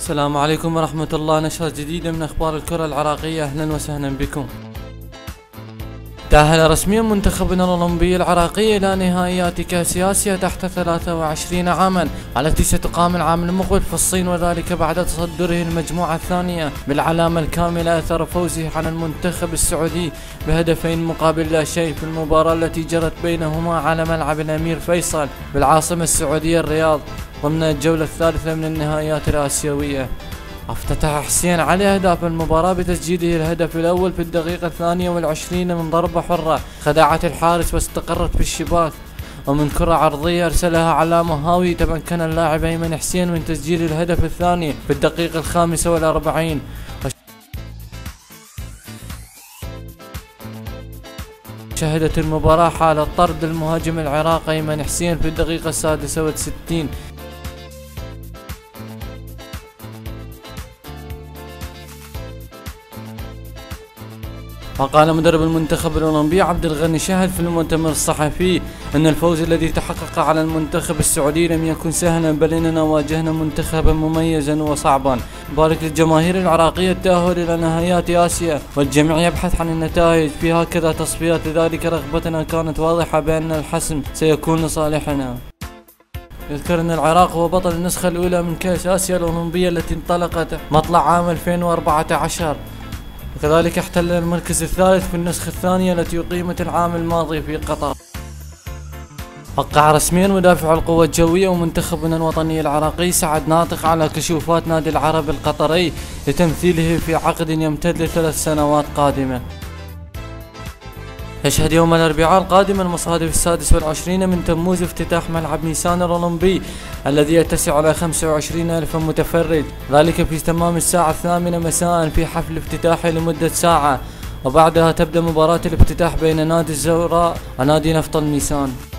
السلام عليكم ورحمة الله. نشرة جديدة من أخبار الكرة العراقية، أهلا وسهلا بكم. تأهل رسميا منتخبنا الأولمبي العراقي إلى نهائيات كأس آسيا تحت 23 عاما التي ستقام العام المقبل في الصين، وذلك بعد تصدره المجموعة الثانية بالعلامة الكاملة أثر فوزه على المنتخب السعودي بهدفين مقابل لا شيء في المباراة التي جرت بينهما على ملعب الأمير فيصل بالعاصمة السعودية الرياض ضمن الجولة الثالثة من النهائيات الآسيوية. افتتح حسين علي أهداف المباراة بتسجيله الهدف الأول في الدقيقة 22 من ضربة حرة خدعت الحارس واستقرت في الشباك، ومن كرة عرضية أرسلها على مهاوي تمكن اللاعب أيمن حسين من تسجيل الهدف الثاني في الدقيقة 45. شهدت المباراة حالة طرد المهاجم العراقي أيمن حسين في الدقيقة 66. وقال مدرب المنتخب الأولمبي عبد الغني شهد في المؤتمر الصحفي أن الفوز الذي تحقق على المنتخب السعودي لم يكن سهلا، بل إننا واجهنا منتخبا مميزا وصعبا. بارك للجماهير العراقية التأهل إلى نهائيات آسيا، والجميع يبحث عن النتائج في هكذا تصفيات، لذلك رغبتنا كانت واضحة بأن الحسم سيكون لصالحنا. يذكر أن العراق هو بطل النسخة الأولى من كأس آسيا الأولمبية التي انطلقت مطلع عام 2014، وكذلك احتل المركز الثالث في النسخة الثانية التي أقيمت العام الماضي في قطر. وقع رسميا مدافع القوة الجوية ومنتخبنا الوطني العراقي سعد ناطق على كشوفات نادي العرب القطري لتمثيله في عقد يمتد ل3 سنوات قادمة. يشهد يوم الأربعاء القادم المصادف 26 من تموز افتتاح ملعب نيسان الأولمبي الذي يتسع على 25,000 متفرج، ذلك في تمام الساعة 8 مساء في حفل افتتاحي لمدة ساعة، وبعدها تبدأ مباراة الافتتاح بين نادي الزوراء ونادي نفط النيسان.